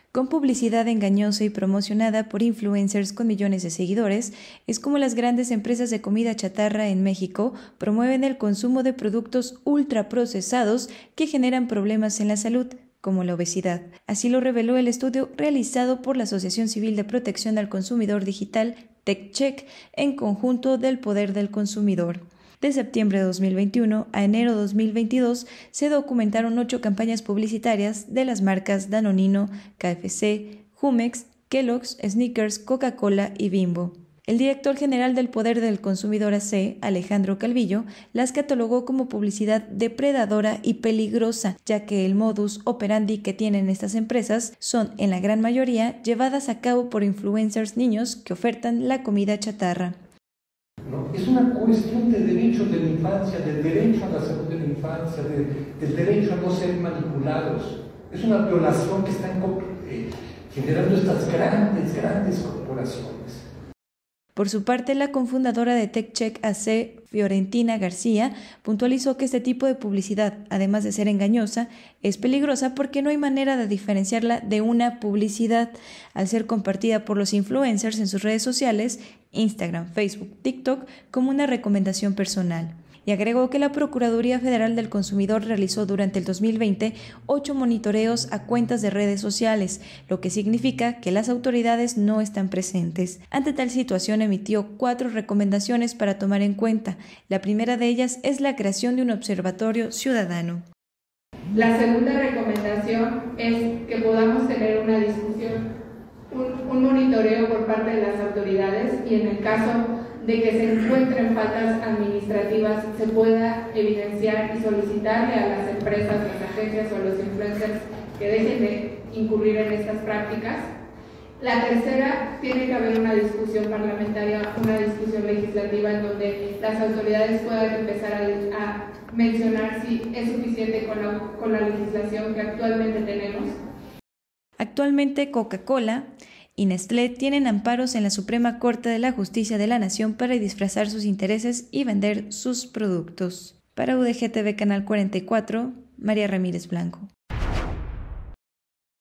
Con publicidad engañosa y promocionada por influencers con millones de seguidores, es como las grandes empresas de comida chatarra en México promueven el consumo de productos ultraprocesados que generan problemas en la salud, como la obesidad. Así lo reveló el estudio realizado por la Asociación Civil de Protección al Consumidor Digital, TechCheck, en conjunto del Poder del Consumidor. De septiembre de 2021 a enero de 2022 se documentaron 8 campañas publicitarias de las marcas Danonino, KFC, Jumex, Kellogg's, Snickers, Coca-Cola y Bimbo. El director general del Poder del Consumidor AC, Alejandro Calvillo, las catalogó como publicidad depredadora y peligrosa, ya que el modus operandi que tienen estas empresas son, en la gran mayoría, llevadas a cabo por influencers niños que ofertan la comida chatarra. ¿No? Es una cuestión de derechos de la infancia, del derecho a la salud de la infancia, del derecho a no ser manipulados. Es una violación que están generando estas grandes corporaciones. Por su parte, la cofundadora de TechCheck AC, Fiorentina García, puntualizó que este tipo de publicidad, además de ser engañosa, es peligrosa porque no hay manera de diferenciarla de una publicidad al ser compartida por los influencers en sus redes sociales, Instagram, Facebook, TikTok, como una recomendación personal. Y agregó que la Procuraduría Federal del Consumidor realizó durante el 2020 8 monitoreos a cuentas de redes sociales, lo que significa que las autoridades no están presentes. Ante tal situación emitió 4 recomendaciones para tomar en cuenta. La primera de ellas es la creación de un observatorio ciudadano. La segunda recomendación es que podamos tener una discusión, un monitoreo por parte de las autoridades y en el caso de que se encuentren faltas administrativas se pueda evidenciar y solicitarle a las empresas, las agencias o los influencers que dejen de incurrir en estas prácticas. La tercera, tiene que haber una discusión parlamentaria, una discusión legislativa en donde las autoridades puedan empezar a mencionar si es suficiente con la legislación que actualmente tenemos. Actualmente Coca-Cola y Nestlé tienen amparos en la Suprema Corte de la Justicia de la Nación para disfrazar sus intereses y vender sus productos. Para UDG TV Canal 44, María Ramírez Blanco.